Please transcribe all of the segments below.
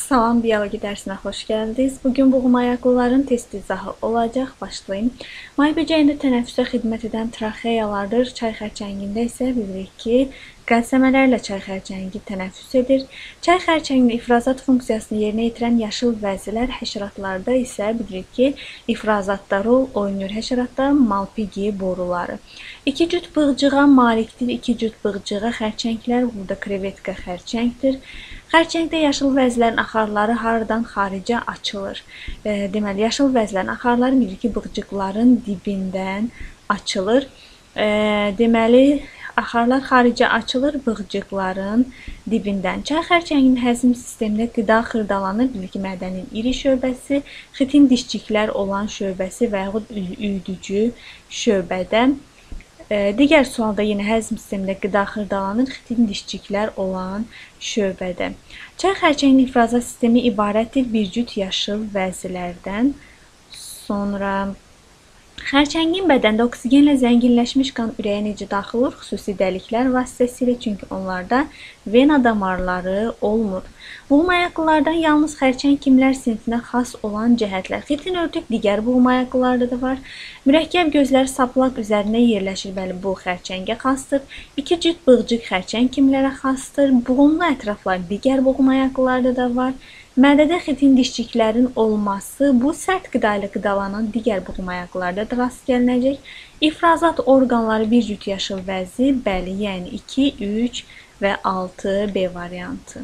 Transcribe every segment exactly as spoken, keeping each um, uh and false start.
Salam, biyoloji dərsinə xoş gəldiniz. Bugün boğum ayaqlıların test izahı olacaq. Başlayayım. May böcəyində tənəffüsə xidmət edən traxeyalardır. Çay xərçəngində isə bilirik ki, qəlsəmələrlə çay xərçəngi tənəffüs edir. Çay xərçənginin ifrazat funksiyasını yerinə yetirən yaşıl vəzilər, həşəratlarda isə bilirik ki, ifrazatda rol oynayır. Həşəratda malpigi boruları. İki cüt bığcığa malikdir. İki cüt bığcığa xərçənglər, burada krevetka xərçəngdir. Xərçəngdə yaşıl vəzlərin axarları haradan xaricə açılır. E, deməli, yaşıl vəzlərin axarları bilirik ki, bığcıqların dibindən açılır. E, deməli, axarlar xaricə açılır bığcıqların dibindən. Çay xərçənginin həzm sistemində qida xırdalanır. Bilirik ki, mədənin iri şöbəsi, xitin dişciklər olan şöbəsi və yaxud üydücü şöbədə. Digər sualda yenə həzm sistemində qida xırdalanır, xitin dişciklər olan şöbədə. Çay xərçənginin ifrazat sistemi ibarətdir bir cüt yaşıl vəzlərdən. Sonra xərçəngin bədəndə oksigenlə zənginləşmiş qan ürəyə necə daxil olur? Xüsusi dəliklər vasitəsilə, çünki onlarda vena damarları olmur. Boğum ayaqlılardan yalnız xərçəng kimlər sinfinə xas olan cəhətlər. Xitin örtük digər boğum ayaqlılarda da var. Mürəkkəb gözlər saplaq üzərində yerləşir. Bəli, bu xərçəngə xasdır. İki cüt bığcıq xərçəng kimlərə xasdır. Buğumlu ətraflar digər boğum ayaqlılarda da var. Mədədə xitin dişciklərin olması bu sərt qida ilə qidalanan digər boğum ayaqlılarda da rast gəlinəcək. İfrazat orqanları bir cüt yaşıl vəzi, bəli, yəni iki, üç və altı B variantı.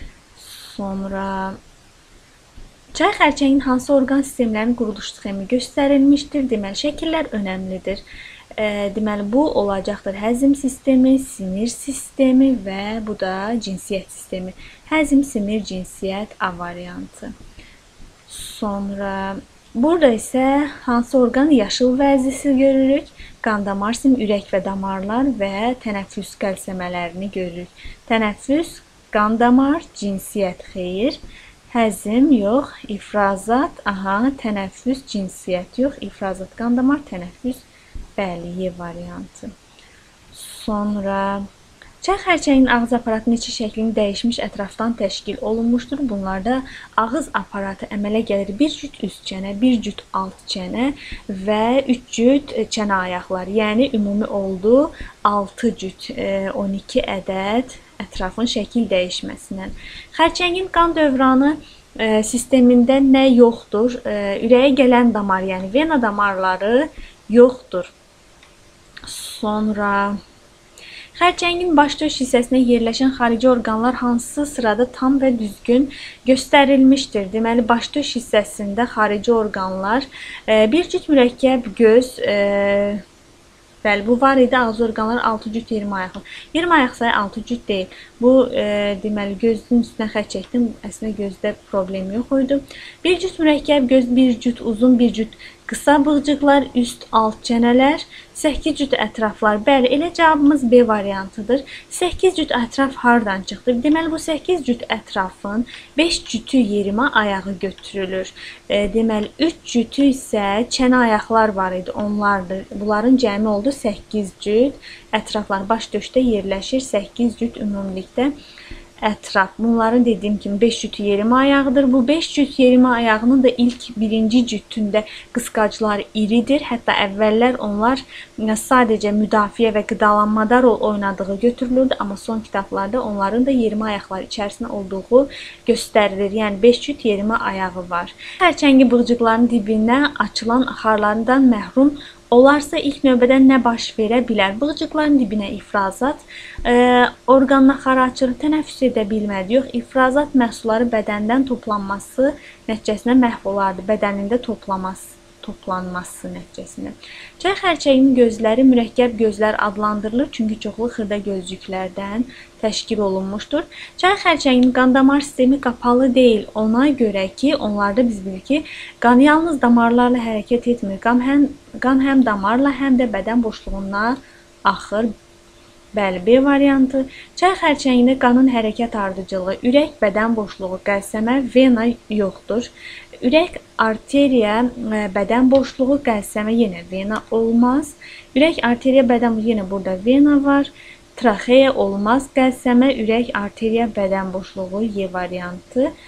Sonra çay xərçənginin hansı orqan sistemlərinin quruluş sxemi göstərilmişdir? Deməli, şəkillər önəmlidir. E, deməli, bu olacaqdır həzm sistemi, sinir sistemi və bu da cinsiyyət sistemi. Həzm, sinir, cinsiyyət A variantı. Sonra burada isə hansı orqan yaşıl vəzisi görürük? Qan damar sistemi, ürək və damarlar və tənəffüs qəlsəmələrini görürük. Tənəffüs, qan damar, cinsiyyət xeyir. Həzm yox, ifrazat, aha, tənəffüs, cinsiyyət yox, ifrazat, qan damar, tənəffüs, bəli, Y variantı. Sonra çay xərçənginin ağız aparatı neçə şəklinin dəyişmiş ətrafdan təşkil olunmuşdur. Bunlarda ağız aparatı əmələ gəlir. Bir cüt üst çənə, bir cüt alt çənə və üç cüt çənə ayaqlar. Yəni, ümumi oldu altı cüt, on iki ədəd ətrafın şəkil dəyişməsindən. Xərçəngin qan dövranı sistemində nə yoxdur? Ürəyə gələn damar, yəni vena damarları yoxdur. Sonra xərçəngin baş-döş hissəsində yerləşən xarici orqanlar hansı sırada tam və düzgün göstərilmişdir? Deməli, baş-döş hissəsində xarici orqanlar bir cüt mürəkkəb göz, bəli, bu var idi. Ağız orqanları altı cüt iyirmi ayaqlı. iyirmi ayaq sayı altı cüt deyil. Bu, e, deməli, gözün üstünə xət çəkdim. Əslində gözdə problem yox idi. Bir cüt mürəkkəb göz, bir cüt uzun, bir cüt qısa bığcıqlar, üst, alt çənələr, səkkiz cüt ətraflar. Bəli, elə cavabımız B variantıdır. səkkiz cüt ətraf hardan çıxdı? Deməli, bu səkkiz cüt ətrafın beş cütü yerimə ayağı götürülür. E, deməli, üç cütü isə çənə ayaqlar var idi. Onlardır. Bunların cəmi oldu səkkiz cüt ətraflar. Baş döşdə yerləşir səkkiz cüt ümumilikdə ətraf. Bunların dediyim kimi beş cüt yerimi ayağıdır. Bu beş cüt yerimi ayağının da ilk birinci cütündə qısqaclar iridir. Hətta əvvəllər onlar sadəcə müdafiə və qidalanmada rol oynadığı götürülürdü. Amma son kitablarda onların da yerimi ayaqları içərisində olduğu göstərilir. Yəni beş cüt yerimi ayağı var. Xərçəngi bığcıqların dibinə açılan axarlarından məhrum olarsa ilk növbədə nə baş verə bilər? Bığcıqların dibinə ifrazat e, orqanın axarı açır, tənəffüs edə bilmədi. Yox, ifrazat məhsulları bədəndən toplanması nəticəsində məhv olardı. Bədənində toplaması, toplanması nəticəsində. Çay xərçənginin gözləri mürəkkəb gözlər adlandırılır. Çünki çoxlu xırda gözcüklərdən təşkil olunmuşdur. Çay xərçənginin qan damar sistemi qapalı deyil. Ona görə ki, onlarda biz bilir ki, qan yalnız damarlarla hərəkət etmir. Qan həm, qan həm damarla, həm də bədən boşluğuna axır. Bəli, B variantı. Çay xərçəngində qanın hərəkət ardıcılığı, ürək, bədən boşluğu, qəlsəmə, vena yoxdur. Ürək, arteriya, bədən boşluğu, qəlsəmə, yenə vena olmaz. Ürək, arteriya, bədən, yenə burada vena var. Traxeya olmaz, qəlsəmə, ürək, arteriya, bədən boşluğu, Y variantı.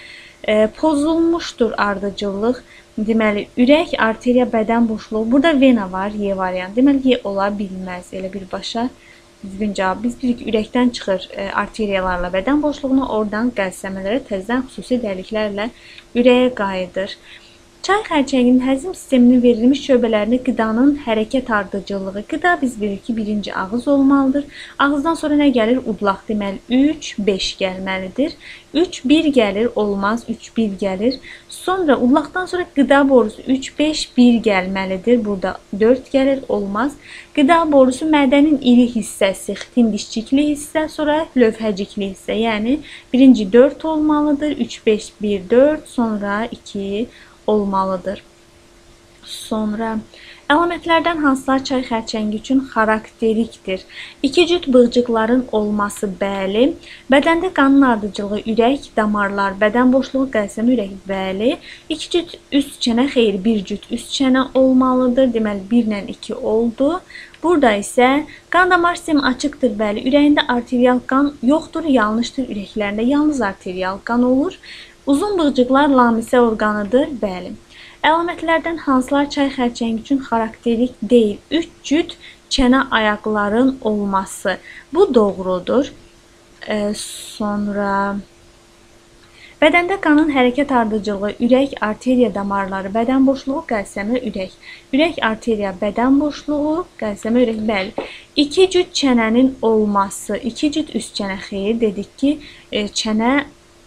e, pozulmuşdur ardıcıllıq. Deməli, ürək, arteriya, bədən boşluğu. Burada vena var, Y variantı. Deməli, Y ola bilməz. Elə birbaşa düzgün cavab. Biz bilirik ki, ürəkdən çıxır e, arteriyalarla bədən boşluğuna, oradan qəlsəmələrə, təzədən xüsusi dəliklərlə ürəyə qayıdır. Çay xərçənginin həzm sisteminin verilmiş şöbələrində qidanın hərəkət ardıcıllığı. Qida biz bilirik ki, birinci ağız olmalıdır. Ağızdan sonra nə gəlir? Udlaq. Deməli, üç, beş gəlməlidir. üç, bir gəlir, olmaz. üç, bir gəlir. Sonra udlaqdan sonra qida borusu üç, beş, bir gəlməlidir. Burada dörd gəlir, olmaz. Qida borusu mədənin iri hissəsi, xitin dişçikli hissə, sonra lövhəcikli hissə. Yəni, birinci dörd olmalıdır. üç, beş, bir, dörd, sonra iki olmalıdır. Sonra əlamətlərdən hansılar çay xərçəngi üçün xarakterikdir? İki cüt bığcıqların olması, bəli. Bədəndə qanın ardıcılığı, ürək, damarlar, bədən boşluğu, qəlsəmə, ürək, bəli. İki cüt üst çənə, xeyr, bir cüt üst çənə olmalıdır. Deməli, bir ilə iki oldu. Burada isə qan damar sistemi açıqdır, bəli. Ürəyində arterial qan yoxdur, yanlışdır. Ürəklərində yalnız arterial qan olur. Uzun bığcıqlar lamisə orqanıdır, bəli. Əlamətlərdən hansılar çay xərçəngi üçün xarakterik deyil? Üç cüt çənə ayaqların olması. Bu doğrudur. Ee, sonra bədəndə qanın hərəkət ardıcılığı, ürək, arteriya, damarları, bədən boşluğu, qəlsəmə, ürək. Ürək, arteriya, bədən boşluğu, qəlsəmə, ürək, bəli. İki cüt çənənin olması, iki cüt üst çənə, xeyir, dedik ki, e, çənə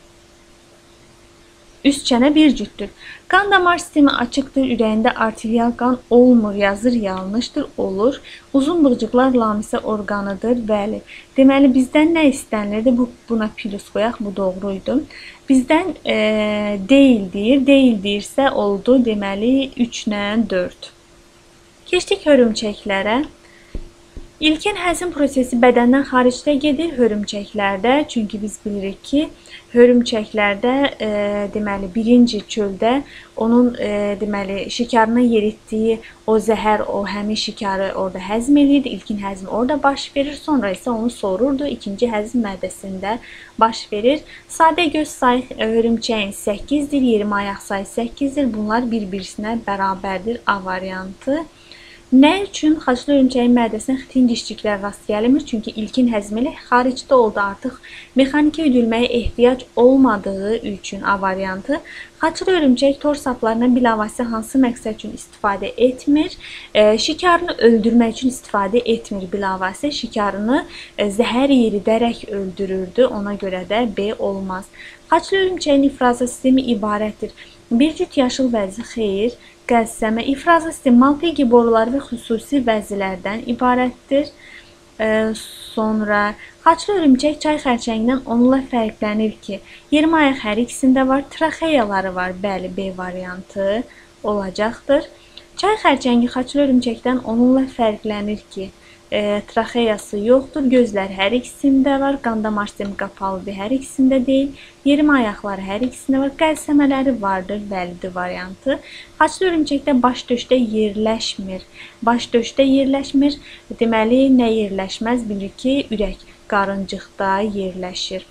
üst çənə bir cütdür. Qan damar sistemi açıqdır, ürəyində arterial qan olmur, yazır, yanlışdır, olur. Uzun bığcıqlar lamisə orqanıdır, bəli. Deməli, bizdən nə istənilirdi? Bu, buna plus qoyaq, bu doğruydu. Bizdən e, deyil deyir, deyil deyirsə oldu, deməli, üç ilə dörd. Keçdik hörümçəklərə. İlkin həzm prosesi bədəndən xaricdə gedir hörümçəklərdə. Çünki biz bilirik ki, hörümçəklərdə e, deməli birinci çöldə onun e, deməli şikarını yeritdiyi o zəhər, o həmin şikarı orada həzm eləyirdi. İlkin həzm orada baş verir. Sonra isə onu sorurdu. İkinci həzm mədəsində baş verir. Sadə göz sayı hörümçəyin səkkizdir. Yerimi ayaq sayı səkkizdir. Bunlar bir-birisinə bərabərdir. A variantı. Nə üçün xaçlı hörümçəyin mədəsinə xitin dişçiklər rast gəlmir? Çünki ilkin həzmeli xaricdə oldu, artıq mexaniki üdülməyə ehtiyac olmadığı üçün. A variantı. Xaçlı hörümçək tor saplarına bilavasitə hansı məqsəd üçün istifadə etmir? E, şikarını öldürmək üçün istifadə etmir bilavasitə. Şikarını e, zəhər yeridərək öldürürdü. Ona görə də B olmaz. Xaçlı hörümçəyin ifraza sistemi ibarətdir. Bir cüt yaşıl vəzi, xeyir. Qəlsəmə, ifraza sistemi Malpighi boruları və xüsusi vəzilərdən ibarətdir. Ee, sonra xaçlı hörümçək çay xərçəngindən onunla fərqlənir ki, yerimi ayaq hər ikisində var, traxeyaları var, bəli, B variantı olacaqdır. Çay xərçəngi xaçlı hörümçəkdən onunla fərqlənir ki, e, traxeyası yoxdur, gözlər hər ikisində var, qan damar sistemi qapalıdır, hər ikisində deyil, yerimi ayaqları hər ikisində var, qəlsəmələri vardır, bəlidir variantı. Xaçlı hörümçəkdə baş döşdə yerləşmir. Baş döşdə yerləşmir, deməli, nə yerləşməz? Bilir ki, ürək qarıncıqda yerləşir.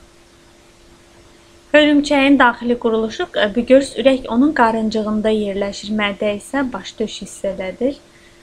Hörümçəyin daxili quruluşu, görs ürək onun qarıncığında yerləşir, mədə isə baş döş hissədədir.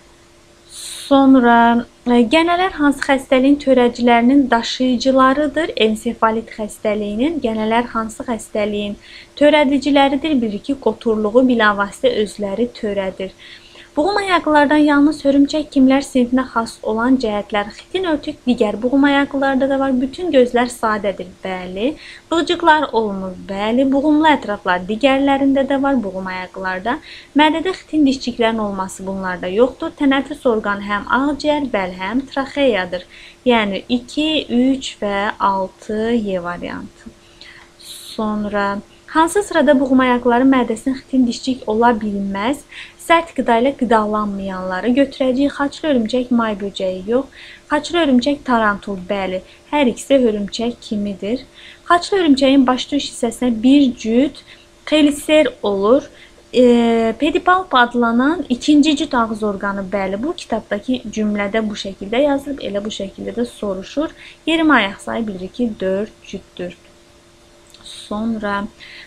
Sonra gənələr hansı xəstəliyin törədicilərinin daşıyıcılarıdır? Ensefalit xəstəliyinin gənələr hansı xəstəliyin törədiciləridir? Bilir ki, qoturluğu bilavasitə özləri törədir. Buğum ayaqlılardan yalnız hörümçək kimlər sinfinə xas olan cəhətlər. Xitin örtük digər buğum ayaqlılarda da var. Bütün gözlər sadədir, bəli. Bığcıqlar olmur, bəli. Buğumlu ətraflar digərlərində də var, buğum ayaqlılarda. Mədədə xitin dişçiklərin olması bunlarda yoxdur. Tənəffüs orqanı həm ağciyər, bəli, həm traxeyadır. Yəni iki, üç və altı Y variantı. Sonra hansı sırada buğum ayaqları mədəsinə xitin dişçik ola bilməz? Sərt qida ilə qidalanmayanları götürəcək. Xaçlı hörümçək may böcəyi yox. Xaçlı hörümçək tarantul, bəli. Hər ikisi hörümçək kimidir. Xaçlı hörümçəyin baş döş hissəsinə bir cüt xeliser olur. E, pedipalp adlanan ikinci cüt ağız orqanı, bəli. Bu kitabdakı cümlədə bu şəkildə yazılıb, elə bu şəkildə də soruşur. Yerimi ayaq sayı bilir ki, dörd cütdür. Sonra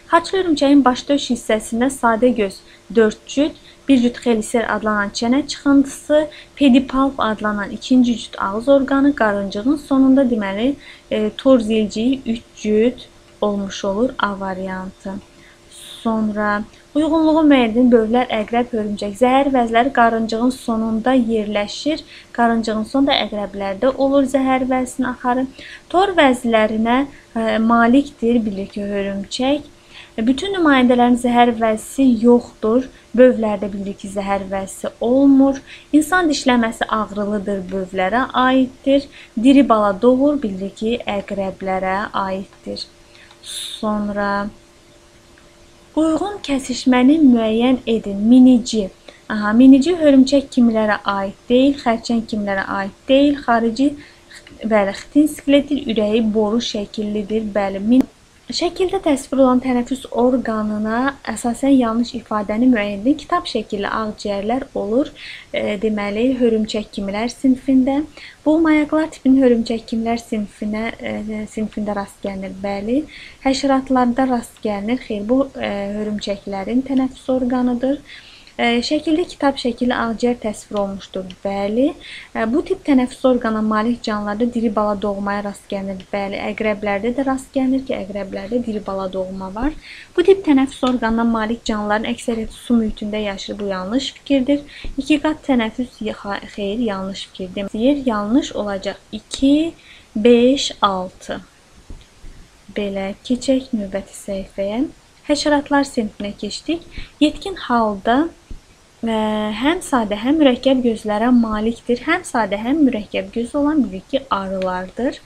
Xaçlı hörümçəyin baş-döş hissəsində sadə göz, dörd cüt, bir cüt xeliser adlanan çənə çıxıntısı, pedipalp adlanan ikinci cüt ağız orqanı, qarıncığın sonunda deməli e, torz ilciyi üç cüt olmuş olur A variantı. Sonra uyğunluğu müəyyən bövlər, əqrəb, hörümçək, zəhər vəzləri qarıncığın sonunda yerləşir. Qarıncığın sonunda əqrəblərdə olur zəhər vəzinin axarı. Tor vəzlərinə e, malikdir, bilir ki, hörümçək. Bütün nümayəndələrin zəhər vəzisi yoxdur. Bövlərdə bilirik ki, zəhər vəzisi olmur. İnsan dişləməsi ağrılıdır, bövlərə aiddir. Diri bala doğur, bilirik ki, əqrəblərə aiddir. Sonra uyğun kəsişməni müəyyən edin. Minici. Aha, minici hörümçək kimlərə aid deyil, xərçəng kimlərə aid deyil. Xarici, bəli, xitin skeletir, ürəyi boru şəkillidir, bəli. Min Şəkildə təsvir olan tənəffüs orqanına əsasən yanlış ifadəni müəyyən edin. Kitab şəkilli ağciyərlər olur. E, deməli, hörümçək kimlər sinfində. Bu mayaqlar tipinin hörümçək kimlər sinfinə, e, sinfində rast gəlinir. Bəli. Həşəratlarda rast gəlinir. Xeyr, bu e, hörümçəklərin tənəffüs orqanıdır. E, şəkildə kitab şəkilli ağciyər təsvir olmuşdur. Bəli. E, bu tip tənəffüs orqana malik canlılarda diri bala doğmaya rast gəlinir. Bəli. Əqrəblərdə də rast gəlinir ki, əqrəblərdə diri bala doğma var. Bu tip tənəffüs orqanına malik canlıların əksəriyyəti su mühitində yaşayır. Bu yanlış fikirdir. İki qat tənəffüs xeyr, yanlış fikirdir. Yer yanlış olacaq. iki, beş, altı. Belə keçək növbəti səhifəyə. Həşəratlar sinfinə keçdik. Yetkin halda həm sadə, həm mürəkkəb gözlərə malikdir. Həm sadə, həm mürəkkəb göz olan bilir ki, arılardır.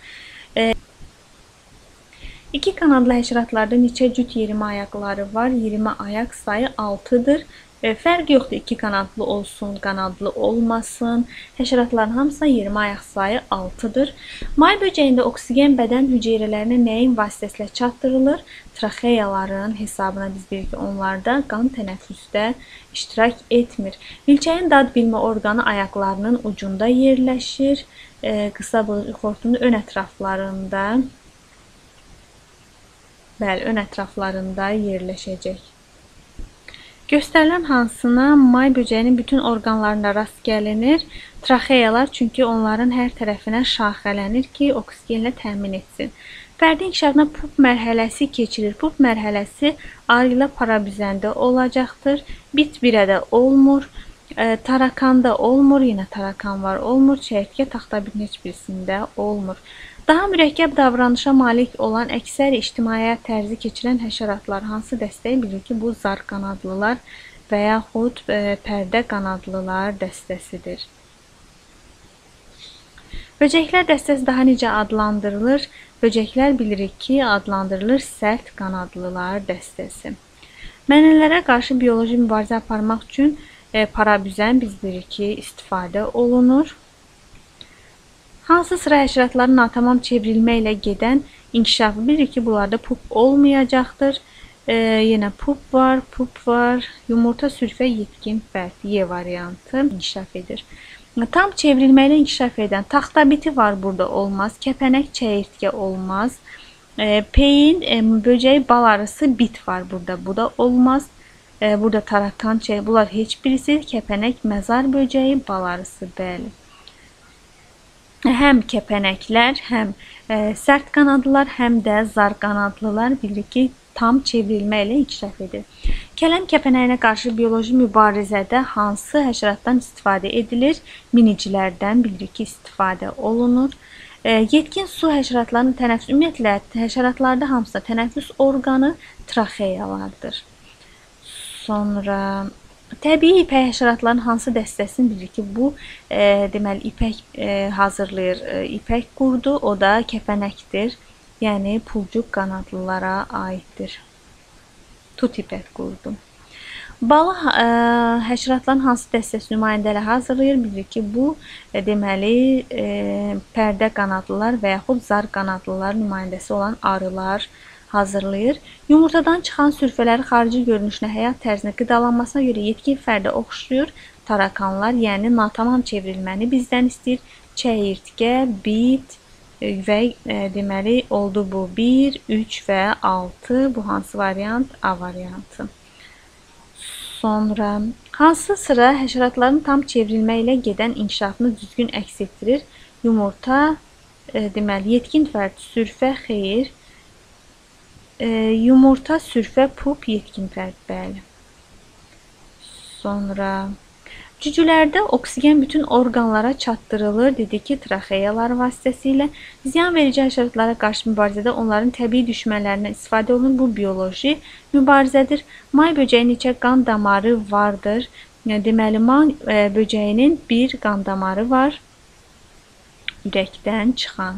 İki kanadlı həşəratlarda neçə cüt yerimi ayaqları var? Yerimi ayaq sayı altıdır. Fərq yoxdur, iki kanadlı olsun, kanadlı olmasın. Həşəratların hamısına yerimi ayaq sayı altıdır. May böcəyində oksigen bədən hüceyrələrinə nəyin vasitəsilə çatdırılır? Traxeyaların hesabına biz bilirik ki, onlarda qan tənəffüsdə iştirak etmir. Milçəyin dad bilmə orqanı ayaqlarının ucunda yerləşir. Qısa bığ xortumunun ön ətraflarında, bəli, ön ətraflarında yerləşəcək. Göstərilən hansına may böcəyinin bütün orqanlarında rast gəlinir? Traxeyalar, çünki onların hər tərəfinə şaxələnir ki, oksigenlə təmin etsin. Fərdi inkişafına pup mərhələsi keçirir. Pup mərhələsi arı ilə parabüzəndə olacaqdır. Bit birədə olmur. E, tarakanda olmur. Yenə tarakan var, olmur. Çəyirtkə taxtabinin heç birisində olmur. Daha mürəkkəb davranışa malik olan əksər ictimai tərzi keçirən həşəratlar hansı dəstəyi bilir ki, bu zar qanadlılar və yaxud e, pərdə qanadlılar dəstəsidir. Böcəklər dəstəsi daha necə adlandırılır? Böcəklər bilirik ki, adlandırılır sərt qanadlılar dəstəsi. Mənələrə qarşı bioloji mübarizə aparmaq üçün e, parabüzən biz bilirik ki, istifadə olunur. Hansı sıra həşəratların natamam çevrilmə ilə gedən inkişafı bilir ki, bunlarda pup olmayacaqdır. E, yenə pup var, pup var. Yumurta, sürfə, yetkin fərd, Y variantı inkişaf edir. Tam çevrilmə ilə inkişaf edən taxtabiti var, burada olmaz. Kəpənək, çəyirtkə olmaz. E, peyin, e, böcəyi, bal arısı, bit var burada, bu da olmaz. E, burada tarakan, çəyir, bunlar heç birisi. Kəpənək, məzar böcəyi, bal arısı, bəli. Həm kəpənəklər, həm e, sərt qanadlılar, həm də zar qanadlılar bilir ki, tam çevrilmə ilə inkişaf edir. Kələm kəpənəyinə qarşı bioloji mübarizədə hansı həşəratdan istifadə edilir? Minicilərdən bilirik ki, istifadə olunur. E, yetkin su həşəratlarının tənəffüs, ümumiyyətlə həşəratlarda hamısı tənəffüs orqanı traxeyalardır. Sonra təbii ipək həşəratların hansı dəstəsini bilir ki, bu e, deməli ipək e, hazırlayır. E, ipək qurdu, o da kəpənəkdir. Yəni pulcuq qanadlılara aiddir. Tut ipək qurdu. Balı e, həşəratların hansı dəstəsi nümayəndələri hazırlayır? Bilir ki, bu e, deməli e, pərdə qanadlılar və yaxud zar qanadlılar nümayəndəsi olan arılar hazırlayır. Yumurtadan çıxan sürfələri xarici görünüşünə, həyat tərzinə, qidalanmasına görə yetkin fərdə oxşuyur. Tarakanlar, yəni natamam çevrilməni bizdən istəyir. Çəyirtkə, bit, və e, deməli oldu bu bir, üç və altı. Bu hansı variant? A variantı. Sonra hansı sıra həşəratların tam çevrilmə ilə gedən inkişafını düzgün əks etdirir? Yumurta, e, deməli yetkin fərd, sürfə, xeyir. E, yumurta, sürfə, pup, yetkin fərd, bəli. Sonra cücülərdə oksigen bütün orqanlara çatdırılır. Dedi ki, traxeyalar vasitəsilə ziyan verici həşəratlara qarşı mübarizədə onların təbii düşmənlərindən istifadə olunur. Bu bioloji mübarizədir. May böcəyi neçə qan damarı vardır? Deməli, may böcəyinin bir qan damarı var. Ürəkdən çıxan.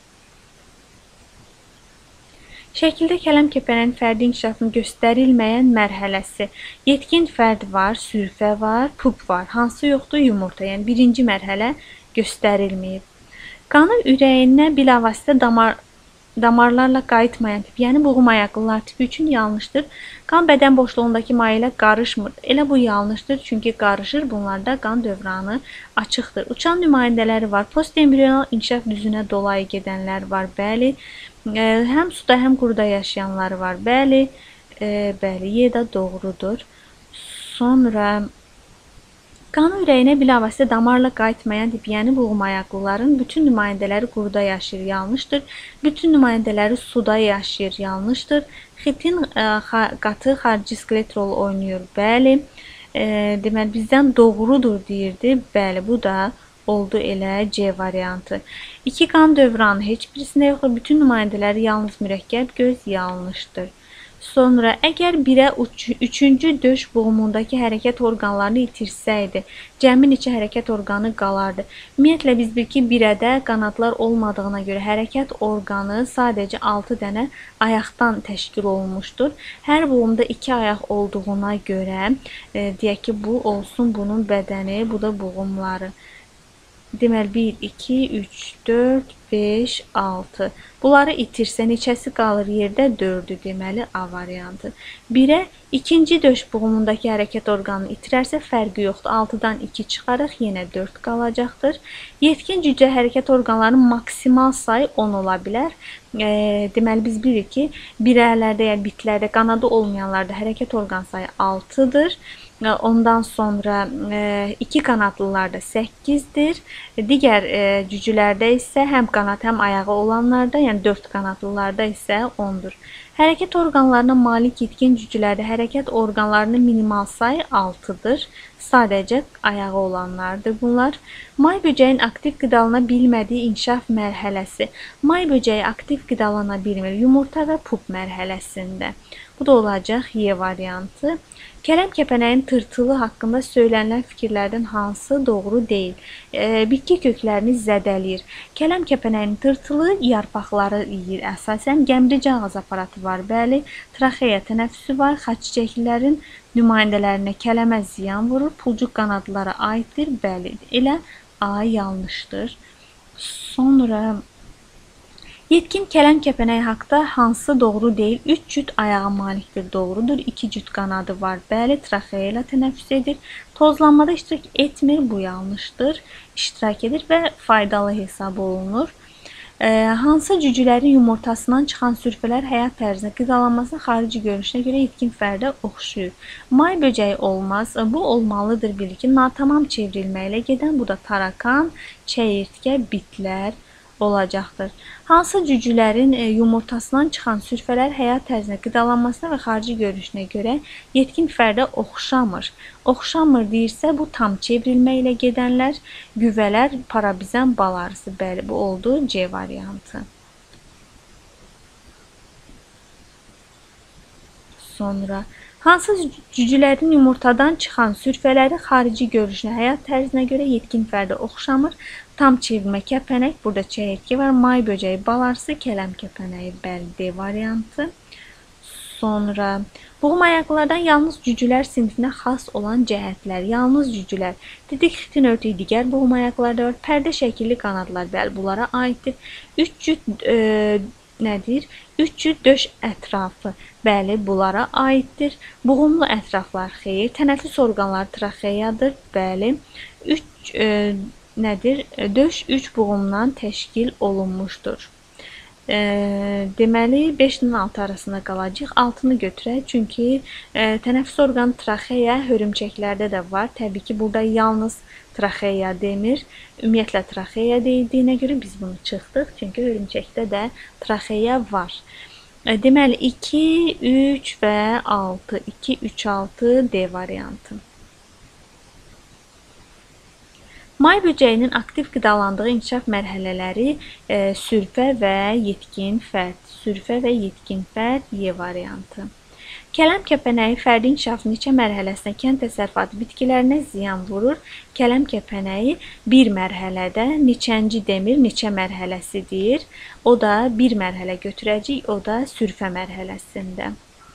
Şəkildə kələm kəpənəyin fərdi inkişafının göstərilməyən mərhələsi. Yetkin fərd var, sürfə var, pup var. Hansı yoxdur? Yumurta. Yəni birinci mərhələ göstərilməyib. Qanı ürəyinə bilavasitə damar, damarlarla qayıtmayan tip, yəni buğum ayaqlılar tipi üçün yanlışdır. Qan bədən boşluğundakı may ilə qarışmır. Elə bu yanlışdır, çünki qarışır. Bunlarda qan dövranı açıqdır. Uçan nümayəndələri var. Postembriyonal inkişaf düzünə dolayı gedənlər var. Bəli. Həm suda, həm quruda yaşayanlar var. Bəli, e, bəli, Y da doğrudur. Sonra qanı ürəyinə bilavasitə damarla qayıtmayan tip, yəni buğum ayaqlıların bütün nümayəndələri quruda yaşayır, yanlışdır. Bütün nümayəndələri suda yaşayır, yanlışdır. Xitin e, qatı xarici skelet rolu oynayır, bəli. E, deməli, bizdən doğrudur deyirdi, bəli, bu da oldu elə C variantı. İki qan dövranı heç birisində yoxdur. Bütün nümayəndələri yalnız mürəkkəb göz, yanlışdır. Sonra əgər birə üç, üçüncü döş buğumundakı hərəkət orqanlarını itirsəydi, cəmi neçə hərəkət orqanı qalardı? Ümumiyyətlə biz bil ki, birədə qanadlar olmadığına görə hərəkət orqanı sadəcə altı dənə ayaqdan təşkil olunmuşdur. Hər buğumda iki ayaq olduğuna görə e, deyək ki, bu olsun bunun bədəni, bu da buğumları. Deməli bir, iki, üç, dörd, beş, altı. Bunları itirsə neçəsi qalır yerdə? dördü, deməli A variantı. birə ikinci döş buğumundakı hərəkət orqanını itirərsə fərqi yoxdur. altıdan iki çıxarıq, yenə dörd qalacaqdır. Yetkin cücə hərəkət orqanlarının maksimal sayı on ola bilər. E, deməli biz bilirik ki, birərlərdə, yəni bitlərdə, qanadı olmayanlarda hərəkət orqan sayı altıdır. Ondan sonra e, iki qanadlılarda səkkizdir. Digər e, cücülərdə isə həm qanad, həm ayağı olanlarda, yəni dörd qanadlılarda isə ondur. Hərəkət orqanlarına malik yetkin cücülərdə hərəkət orqanlarının minimal sayı altıdır. Sadəcə ayağı olanlardır bunlar. May böcəyin aktiv qidalana bilmədiyi inkişaf mərhələsi. May böcəyi aktiv qidalana bilmir yumurta və pup mərhələsində. Bu da olacaq Y variantı. Kələm kəpənəyin tırtılı haqqında söylənilən fikirlərdən hansı doğru deyil? E, bitki köklərini zədələyir. Kələm kəpənəyin tırtılı yarpaqları yeyir əsasən. Gəmirici ağız aparatı var, bəli. Traxeya tənəffüsü var. Xaçiçəklilərin nümayəndələrinə kələmə ziyan vurur. Pulcuq qanadlara aiddir, bəli. Elə A yanlışdır. Sonra yetkin kələm kəpənəyi haqda hansı doğru deyil? üç cüt ayağa malikdir, doğrudur. iki cüt qanadı var, bəli. Traxeya ilə tənəffüs edir. Tozlanmada iştirak etmir, bu yanlışdır. İştirak edir və faydalı hesab olunur. Ee, hansı cücülərin yumurtasından çıxan sürfələr həyat tərzinə, qidalanmasına, xarici görünüşünə görə yetkin fərdə oxşuyur? May böcəyi olmaz. Bu olmalıdır, bilir ki, natamam çevrilməklə gedən, bu da tarakan, çəyirtkə, bitlər olacaqdır. Hansı cücülərin yumurtasından çıxan sürfələr həyat tərzinə, qidalanmasına və xarici görünüşünə görə yetkin fərdə oxşamır? Oxşamır deyirsə, bu tam çevrilmə ilə gedənlər, güvələr, parabizən, bal arısı. Bəli, bu oldu C variantı. Sonra hansı cücülərin yumurtadan çıxan sürfələri xarici görünüşünə, həyat tərzinə görə yetkin fərdə oxşamır? Tam çevirmə kəpənək, burada çəyirtkə var, may böcəyi, bal arısı, kələm kəpənəyi, bəli D variantı. Sonra buğum ayaqlılardan yalnız cücülər sinfinə xas olan cəhətlər. Yalnız cücülər. Dedik, xitin örtüyü digər buğum ayaqlarda var. Pərdə şəkilli qanadlar, bəli, bunlara aiddir. üç cüt e, nədir? üç cüt döş ətrafı, bəli, bunlara aiddir. Buğumlu ətraflar, xeyir. Tənəffüs orqanları traxeyadır, bəli. üç e, nədir? Döş üç buğumdan təşkil olunmuşdur. E, deməli beş ilə altı arasında qalacaq. altını götürək. Çünki e, tənəffüs orqanı traxeya hörümçəklərdə də var. Təbii ki, burada yalnız traxeya demir. Ümumiyyətlə traxeya deyildiyinə görə biz bunu çıxdıq. Çünki hörümçəkdə də traxeya var. E, deməli iki, üç və altı. iki, üç, altı D variantı. May böcəyinin aktiv qidalandığı inkişaf mərhələləri e, sürfə və yetkin fərd. Sürfə və yetkin fərd Y variantı. Kələm kəpənəyi fərdi inkişafının neçə mərhələsində kənd təsərrüfatı bitkilərinə ziyan vurur? Kələm kəpənəyi bir mərhələdə neçənci demir, neçə mərhələsidir? O da bir mərhələ götürəcək, o da sürfə mərhələsində.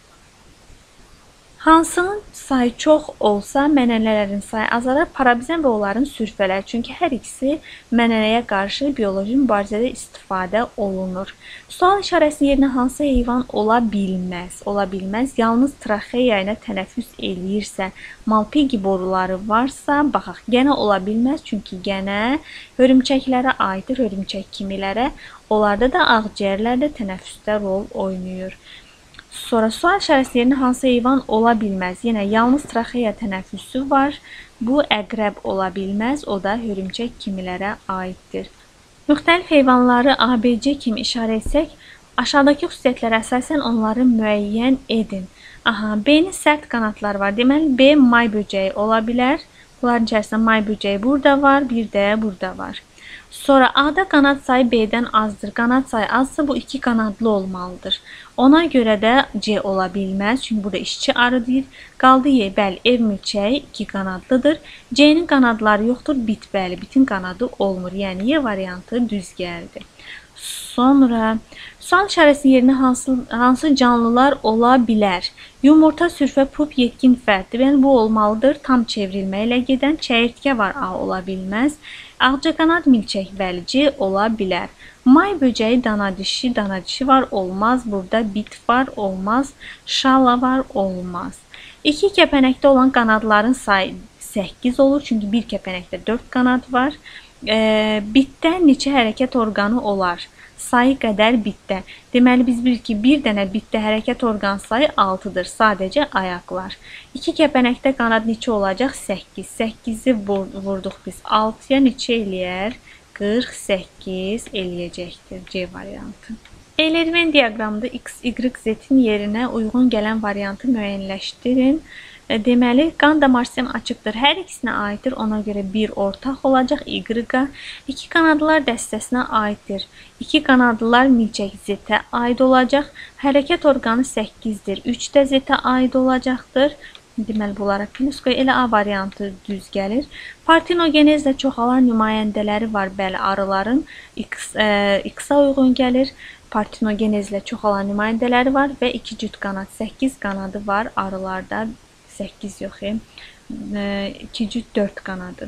Hansının sayı çox olsa, mənənələrin sayı azalar, parabizən və onların sürfələr. Çünki hər ikisi mənənəyə qarşı bioloji mübarizədə istifadə olunur. Sual işarəsinin yerinə hansı heyvan ola bilməz? Ola bilməz. Yalnız traxeya ilə tənəffüs eləyirsə, malpigi boruları varsa, baxaq, gənə ola bilməz. Çünki gənə hörümçəklərə aiddir, hörümçək kimilərə. Onlarda da ağciyərlərdə tənəffüsdə rol oynayır. Sonra sual işarəsinin yerinə hansı heyvan ola bilməz? Yenə yalnız traxeya tənəffüsü var. Bu əqrəb ola bilməz. O da hörümçək kimilərə aiddir. Müxtəlif heyvanları A B C kimi işarə etsək, aşağıdakı xüsusiyyətlərə əsasən onları müəyyən edin. Aha, B-nin sərt qanadları var. Deməli, B may böcəyi ola bilər. Bunların içərisində may böcəyi burada var, bir də burada var. Sonra A-da qanad sayı B-dən azdır. Qanad sayı azsa bu iki qanadlı olmalıdır. Ona görə də C ola bilməz. Çünki burada işçi arı deyir. Qaldı Y, bəli, ev milçəyi iki qanadlıdır. C-nin qanadları yoxdur. Bit, bəli, bitin qanadı olmur. Yəni Y variantı düz gəldi. Sonra sual işarəsinin yerinə hansı, hansı canlılar ola bilər? Yumurta, sürfə, pup, yetkin fərddir. Yəni bu olmalıdır. Tam çevrilmə ilə gedən çəyirtkə var, A ola bilməz. Ağcaqanad milçək, bəli, C ola bilər. May böcəyi, dana dişi, dana dişi var, olmaz. Burada bit var, olmaz. Şala var, olmaz. İki kəpənəkdə olan qanadların sayı səkkiz olur. Çünki bir kəpənəkdə dörd qanad var. E, bitdə neçə hərəkət orqanı olar? Sayı qədər bitdə. Deməli biz bilirik ki, bir dənə bitdə hərəkət orqan sayı altıdır. Sadəcə ayaqlar. İki kəpənəkdə qanad neçə olacaq? səkkiz. səkkizi vurduq biz altıya, neçə eləyər? qırx səkkiz eləyəcəkdir. C variantı. Eylerven diaqramında X, Y, Z-in yerinə uyğun gələn variantı müəyyənləşdirin. Deməli, qan damar sistemi açıqdır. Hər ikisinə aiddir. Ona görə bir ortaq olacaq Y-a. İki qanadlılar dəstəsinə aiddir. İki qanadlılar milçək Z-ə aid olacaq. Hərəkət orqanı səkkizdir. üç də Z-ə aid olacaqdır. Deməli, bunlara plus qoy. Elə A variantı düz gəlir. Partenogenezlə çoxalan nümayəndələri var. Bəli, arıların X-a uyğun gəlir. Partenogenezlə çoxalan nümayəndələri var və iki cüt qanad, səkkiz qanadı var arılarda. səkkiz yox, iki cüt dörd qanadı.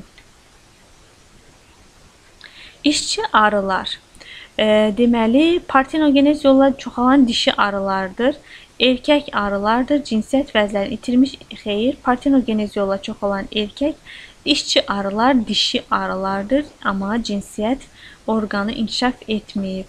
İşçi arılar. E, deməli, partenogenez yolla çoxalan dişi arılardır. Erkək arılardır. Cinsiyyət vəzlərini itirmiş, xeyir. Partenogenez yolla çoxalan erkək. İşçi arılar dişi arılardır. Amma cinsiyyət orqanı inkişaf etməyib.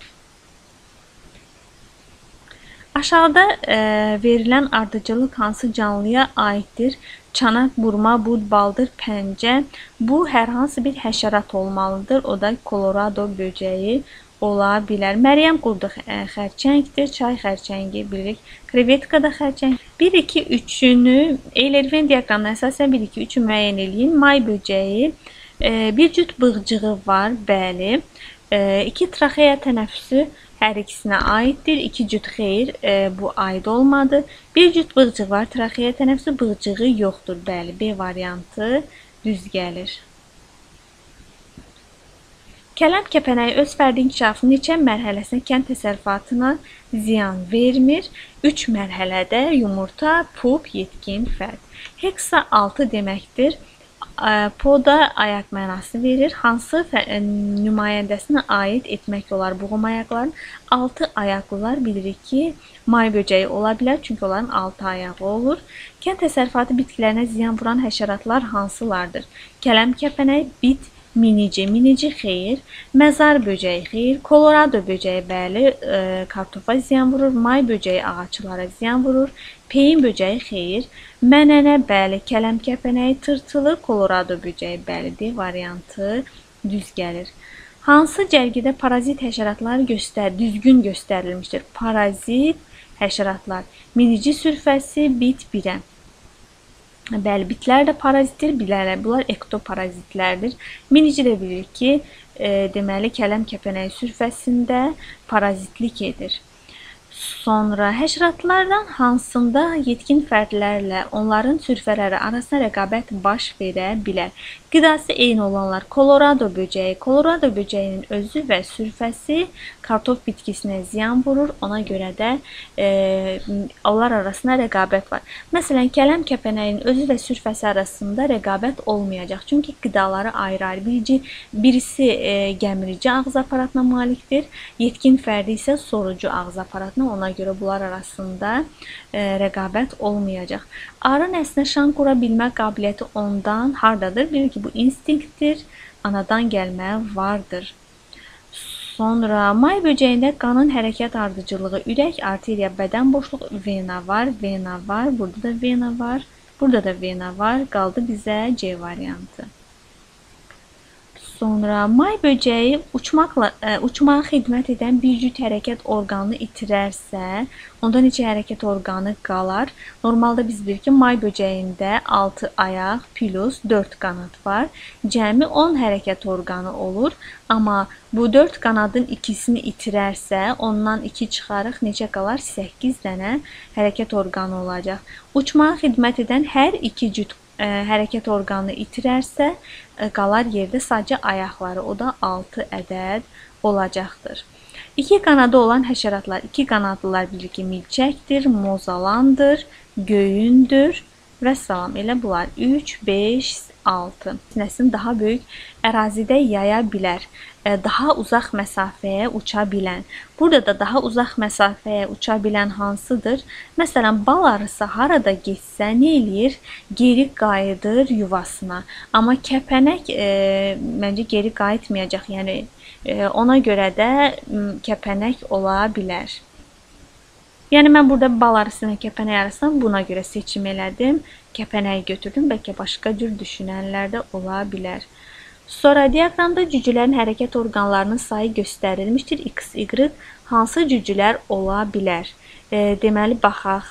Aşağıda e, verilən ardıcıllıq hansı canlıya aiddir? Çanaq, burma, bud, baldır, pəncə. Bu hər hansı bir həşərat olmalıdır. O da Kolorado böcəyi ola bilər. Məryəm qurdu xərçəngdir. Çay xərçəngi bilirik. Krevetka da xərçəng. bir, iki, üçünü Eylerven diaqramına əsasən bir, iki, üçü müəyyən eləyin. May böcəyi. E, bir cüt bığcığı var. Bəli. E, iki traxeya tənəffüsü hər ikisinə aiddir. İki cüt xeyir, e, bu aid olmadı. Bir cüt bığcıq var. Traxeya tənəffüsü bığcığı yoxdur. Bəli, B variantı düz gəlir. Kələm kəpənəyi öz fərdi inkişafının neçə mərhələsində kənd təsərrüfatına ziyan vermir? üç mərhələdə yumurta, pup, yetkin fərd. Heksa altı deməkdir. Poda ayaq mənası verir. Hansı nümayəndəsinə aid etmək olar buğum ayaqların? altı ayaqlılar bilirik ki, may böcəyi ola bilər. Çünki onların altı ayağı olur. Kənd təsərrüfatı bitkilərinə ziyan vuran həşəratlar hansılardır? Kələm kəpənəyi, bit, Minici, minici xeyir. Məzar böcəyi xeyir. Kolorado böcəyi bəli, e, kartofa ziyan vurur. May böcəyi ağaçlara ziyan vurur. Peyin böcəyi xeyir. Mənənə bəli, kələm kəpənəyi, tırtılı, kolorado böcəyi bəli D variantı düz gəlir. Hansı cərgədə parazit həşəratlar göstər, düzgün göstərilmişdir? Parazit həşəratlar. Minici sürfəsi, bit birə. Bəli, bitlər də parazitdir, bilərlər. Bunlar ektoparazitlərdir. Minici də bilirik ki, e, deməli, kələm kəpənəyi sürfəsində parazitlik edir. Sonra həşəratlardan hansında yetkin fərdlərlə onların sürfələri arasında rəqabət baş verə bilər? Qidası eyni olanlar kolorado böcəyi. Kolorado böcəyinin özü və sürfəsi kartof bitkisinə ziyan vurur. Ona görə də e, onlar arasında rəqabət var. Məsələn, kələm kəpənəyinin özü və sürfəsi arasında rəqabət olmayacaq. Çünki qidaları ayrı-ayrı. Birici, birisi e, gəmirici ağız aparatına malikdir. Yetkin fərdi isə sorucu ağız aparatına. Ona görə bunlar arasında e, rəqabət olmayacaq. Arı nəslinə şan qura bilmə qabiliyyəti ondan hardadır? Bilir ki, bu instinktdir, anadan gəlmə vardır. Sonra may böcəyində qanın hərəkət ardıcılığı, ürək, arteriya, bədən boşluğu, vena var, vena var, burada da vena var, burada da vena var. Qaldı bizə C variantı. Sonra may böcəyi uçmaqla, ə, uçmağa xidmət edən bir cüt hərəkət orqanını itirərsə, onda neçə hərəkət orqanı qalar? Normalda biz bilirik ki, may böcəyində altı ayaq plus dörd qanad var. Cəmi on hərəkət orqanı olur. Amma bu dörd qanadın ikisini itirərsə, ondan iki çıxarıq neçə qalar? səkkiz dənə hərəkət orqanı olacaq. Uçmağa xidmət edən hər iki cüt ə, hərəkət orqanını itirərsə, ə, qalar yerdə sadəcə ayaqları, o da altı ədəd olacaqdır. İki qanadı olan həşəratlar, iki qanadlılar bilir ki, milçəkdir, mozalandır, göyündür və salam. Elə bunlar üç, beş, altı. Sinəsini daha böyük ərazidə yaya bilər, daha uzaq məsafəyə uça bilən. Burada da daha uzaq məsafəyə uça bilən hansıdır? Məsələn, bal arısı harada getsə nə eləyir? Geri qayıdır yuvasına. Amma kəpənək e, məncə geri qayıtmayacaq. Yəni e, ona görə də kəpənək ola bilər. Yəni mən burada bal arısına kəpənək arasından buna görə seçim elədim. Kəpənəyi götürdüm. Bəlkə başqa cür düşünənlər də ola bilər. Sonra diaqramda cücülərin hərəkət orqanlarının sayı göstərilmişdir. X, Y hansı cücülər ola bilər? E, deməli, baxaq.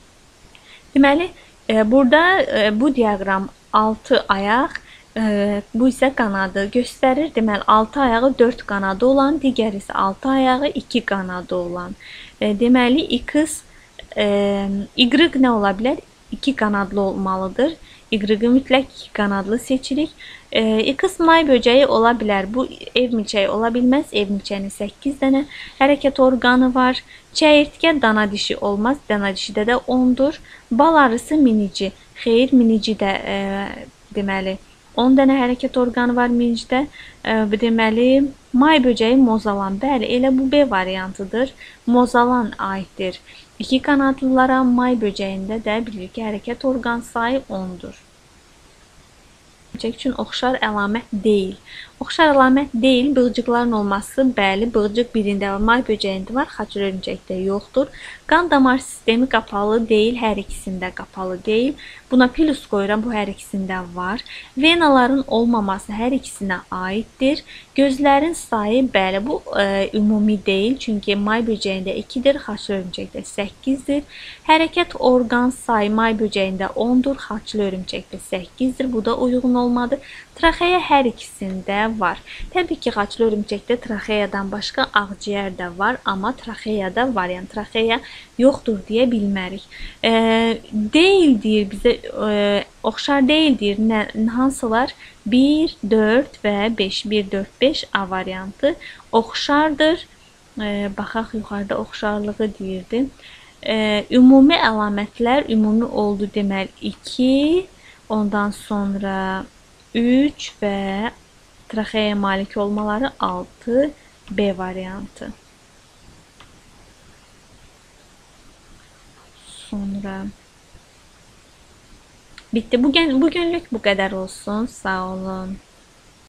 Deməli, e, burada e, bu diaqram altı ayaq, e, bu isə qanadı göstərir. Deməli, altı ayağı dörd qanadı olan, digər isə altı ayağı iki qanadı olan. E, deməli, X, e, Y nə ola bilər? iki qanadlı olmalıdır. Y-i mütləq iki qanadlı seçirik. E, X may böcəyi ola bilər. Bu ev milçəyi ola bilməz. Ev milçəyinin səkkiz dənə hərəkət orqanı var. Çəyirtkə dana dişi olmaz. Dana dişidə də ondur. Bal arısı minici. Xeyr, minici də e, deməli on dənə hərəkət orqanı var minicidə. E, deməli, may böcəyi mozalan. Bəli, elə bu B variantıdır. Mozalan aiddir. İki qanadlılara, may böcəyində də bilir ki, hərəkət orqan sayı ondur. Üçün oxşar əlamət deyil. Oxşar əlamət deyil, bığcıqların olması, bəli, bığcıq birində var, may böcəyində var, xaçır örümcəkdə yoxdur. Qan damar sistemi qapalı deyil, hər ikisində qapalı deyil. Buna plus qoyuram, bu hər ikisində var. Venaların olmaması hər ikisinə aiddir. Gözlərin sayı, bəli, bu e, ümumi deyil, çünki may böcəyində ikidir, xaçır örümcəkdə səkkizdir. Hərəkət orqan sayı may böcəyində ondur, xaçlı örümcəkdə səkkizdir. Bu da uyğun olmadı. Traxeya hər ikisində var. Təbii ki, xaçlı örümcəkdə traxeyadan başqa ağciyər də var, amma traxeyada var. Yəni traxeya yoxdur deyə bilmərik. E, deyil deyir bizə, e, oxşar deyil deyir. Nə, hansılar? bir, dörd və beş. bir, dörd, beş A variantı oxşardır. E, baxaq yuxarıda oxşarlığı deyirdi. E, ümumi əlamətlər ümumi oldu deməli iki, ondan sonra üç və traxeya malik olmaları altı B variantı. Sonra bitti. Bugün, bugünlük bu qədər olsun. Sağ olun.